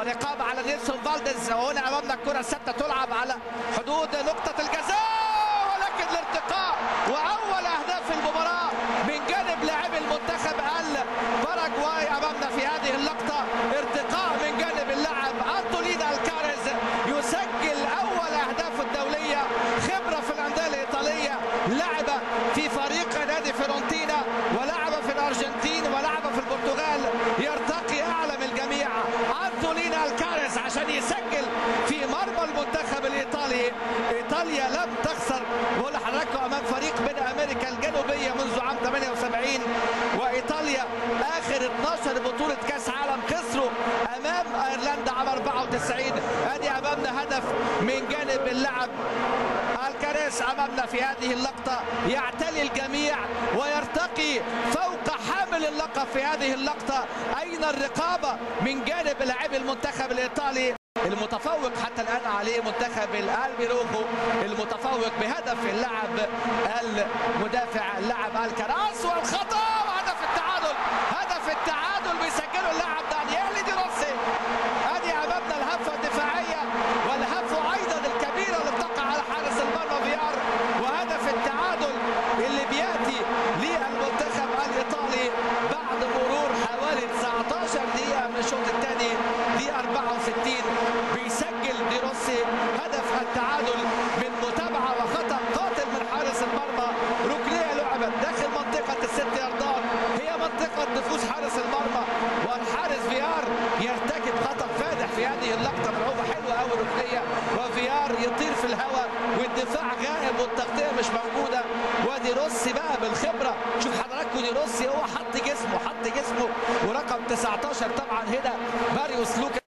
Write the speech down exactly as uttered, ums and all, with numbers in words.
رقابه على نيلسون فالديز. وهنا امامنا الكره الثابته تلعب على حدود نقطه الجزاء، ولكن الارتقاء واول اهداف المباراه من جانب لاعبي المنتخب الباراجواي امامنا في هذه اللقطه. ارتقاء من جانب اللاعب انطولين الكاريز يسجل اول اهدافه الدوليه. خبره في الانديه الايطاليه، لعب في فريق نادي فيورنتينا ولعب في الارجنتين ولعب في البرتغال. يرتقي اعلى من الجميع انطولين الكاريز عشان يسجل في مرمى المنتخب الايطالي. ايطاليا لم تخسر، بقول لحضراتكم، امام فريق من امريكا الجنوبيه منذ عام ثمانية وسبعين، وايطاليا اخر اثناشر بطوله كاس عالم خسروا امام ايرلندا عام أربعة وتسعين. ادي امامنا هدف من جانب اللاعب الكاريز امامنا في هذه اللقطه، يعتلي الجميع ويرتقي فوق حامل اللقب في هذه اللقطه. اين الرقابه من جانب لاعبي المنتخب الايطالي المتفوق حتى الان عليه منتخب الالبيروخو، المتفوق بهدف اللاعب المدافع اللاعب الكراس، والخطا وهدف التعادل. هدف التعادل بيسجله اللاعب دانييلي دي روسي. ادي امامنا الهفه الدفاعيه والهفه ايضا الكبيره اللي بتقع على حارس المرمى فيار، وهدف التعادل اللي بياتي للمنتخب الايطالي بعد مرور حوالي تسعة عشر دقيقه من الشوط الثاني دقيقه أربعة وستين. بيسجل دي روسي هدف التعادل من متابعه وخطا قاتل من حارس المرمى. ركنيه لعبت داخل منطقه الست ياردات، هي منطقه نفوذ حارس المرمى، والحارس فيار يرتكب خطا فادح في هذه اللقطه. ملعوبه حلوه قوي ركنيه، وفيار يطير في الهواء والدفاع غائب والتغطيه مش موجوده. ودي روسي بقى بالخبره، شوف حضراتكم دي روسي هو حط جسمه حط جسمه ورقم تسعة عشر طبعا هنا ماريوس لوكا